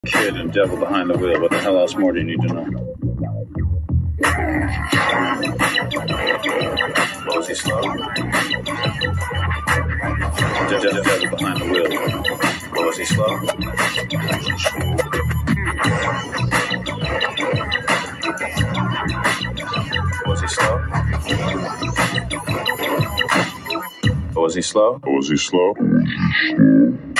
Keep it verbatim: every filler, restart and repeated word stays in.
Kid and devil behind the wheel. What the hell else more do you need to know? Was he slow? De- de- devil behind the wheel. Was he slow? Was he slow? Was he slow? Was he slow?